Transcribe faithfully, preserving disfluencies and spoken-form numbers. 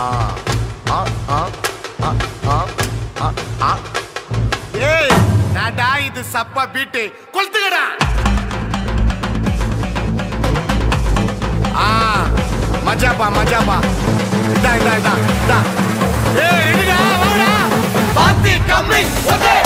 ஆ ஆ ஆ ஆ ஆ ஆ ஏய் நாடா இது சப்பா பீட்டு கொளுத்துக்கடா ஆ மஜாபா மஜாபா இதா இதா இதா இதா ஏய் ரெடிடா வாடா பாத்தி கம்மிங் ஓகே